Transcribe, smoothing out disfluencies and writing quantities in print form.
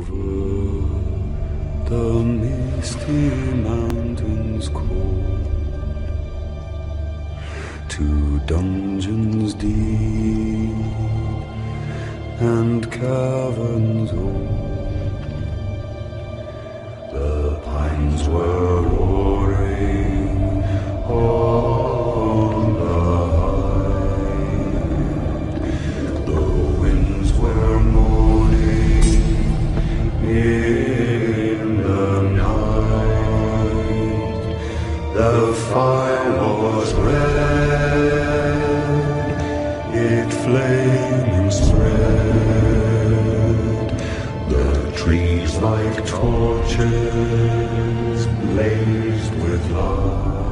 over the misty mountains cold, to dungeons deep and caverns old. The pines were roaring on the height, the winds were moaning in the night. The fire was red, it flamed and spread. The trees like torches blazed with light.